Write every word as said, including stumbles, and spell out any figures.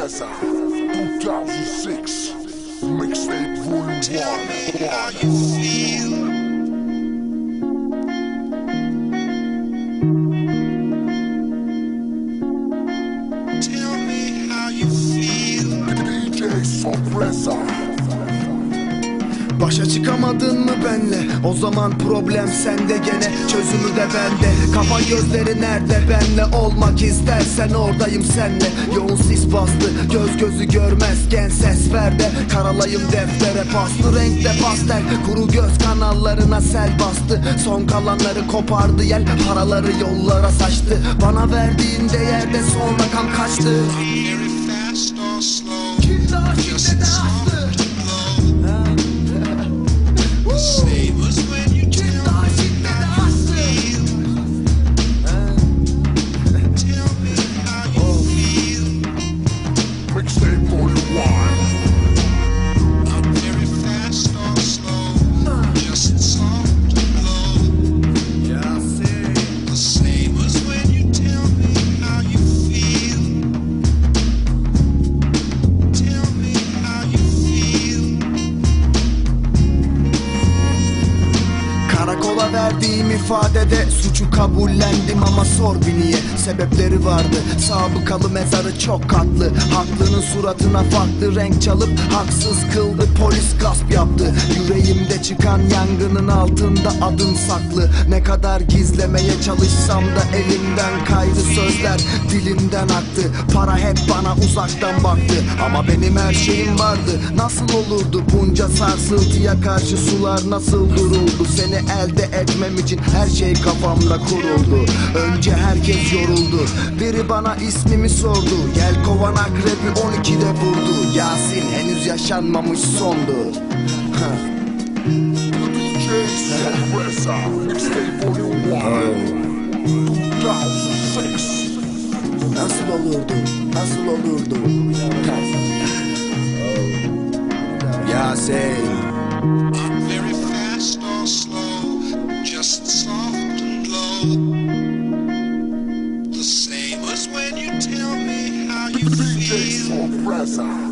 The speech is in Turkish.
Sorpresa two thousand six Mixtape Volume Tell one. me how you feel. Tell me how you feel. D J Sorpresa. Başa çıkamadın mı benle? O zaman problem sende gene, çözümü de bende. Kafa gözleri nerede benle? Olmak istersen oradayım senle. Yoğun sis bastı, göz gözü görmezken ses ver de karalayım deftere, paslı renkte pastel. Kuru göz kanallarına sel bastı, son kalanları kopardı yel, paraları yollara saçtı. Bana verdiğin değerde son rakam kaçtı? Very fast or slow. Kim daha şiddete açtı? Same as when you tell me how you feel. Tell me how you feel. Mixtape Volume one. I'm very fast or slow. Just soft and low. The same as when you tell me how you feel. Tell me how you feel. Karakola verdiğim ifadede suçu kabullendim ama sor bir niye. Sebepleri vardı, sabıkalı mezarı çok katlı. Haklının suratına farklı renk çalıp haksız kıldı, polis gasp yaptı. Yüreğimde çıkan yangının altında adım saklı. Ne kadar gizlemeye çalışsam da elimden kaydı, sözler dilimden aktı. Para hep bana uzaktan baktı ama benim her şeyim vardı. Nasıl olurdu bunca sarsıntıya karşı, sular nasıl duruldu? Seni elde etmem için her şey kafamda kuruldu. Önce herkes yoruldu, biri bana ismimi sordu. Yelkovan akrebi on ikide vurdu. Yasin henüz yaşanmamış sondu. D J Sorpresa. Mixtape Volume one. two thousand six. Nasıl olurdu? Nasıl olurdu? Yasin. I'm very fast or slow, just soft and low. The same as when you tell me how you D J feel. Sorpresa.